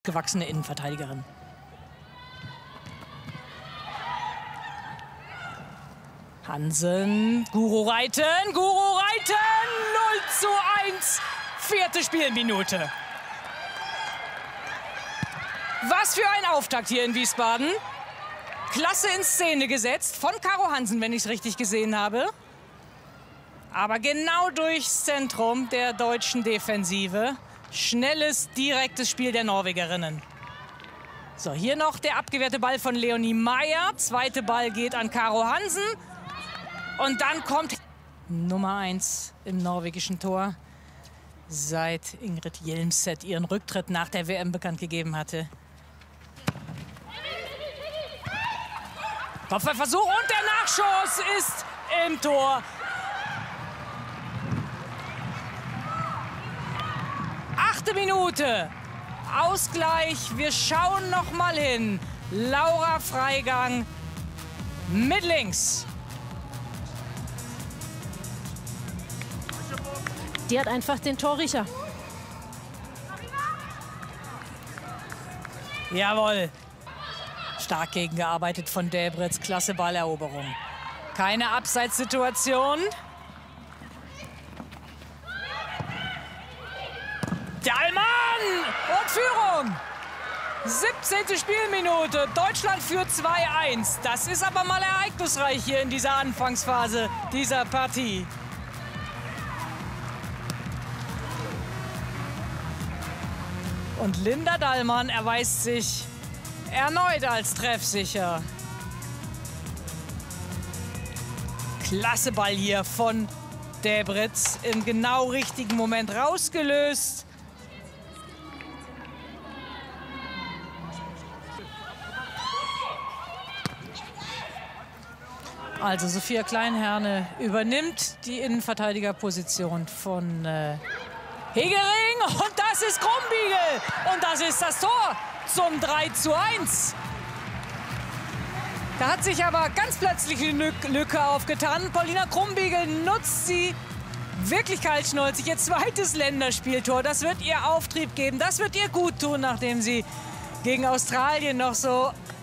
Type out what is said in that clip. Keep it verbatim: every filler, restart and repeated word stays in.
gewachsene Innenverteidigerin. Hansen, Guru Reiten, Guru Reiten, null zu eins, vierte Spielminute. Was für ein Auftakt hier in Wiesbaden. Klasse in Szene gesetzt von Caro Hansen, wenn ich es richtig gesehen habe. Aber genau durchs Zentrum der deutschen Defensive. Schnelles, direktes Spiel der Norwegerinnen. So, hier noch der abgewehrte Ball von Leonie Meyer. Zweite Ball geht an Caro Hansen. Und dann kommt Nummer eins im norwegischen Tor, seit Ingrid Hjelmset ihren Rücktritt nach der W M bekannt gegeben hatte. Kopfballversuch und der Nachschuss ist im Tor. Achte Minute. Ausgleich. Wir schauen noch mal hin. Laura Freigang mit links. Die hat einfach den Torriecher. Jawohl. Stark gegengearbeitet von Däbritz. Klasse Balleroberung. Keine Abseitssituation. Dahlmann und Führung. siebzehnte Spielminute. Deutschland führt zwei eins. Das ist aber mal ereignisreich hier in dieser Anfangsphase dieser Partie. Und Linda Dahlmann erweist sich erneut als treffsicher. Klasse Ball hier von Däbritz. Im genau richtigen Moment rausgelöst. Also Sophia Kleinherne übernimmt die Innenverteidigerposition von äh, Hegering. Und das ist Krumbiegel. Und das ist das Tor zum drei zu eins. Da hat sich aber ganz plötzlich eine Lücke aufgetan. Paulina Krumbiegel nutzt sie wirklich kaltschnäuzig. Ihr zweites Länderspieltor. Das wird ihr Auftrieb geben. Das wird ihr gut tun, nachdem sie gegen Australien noch so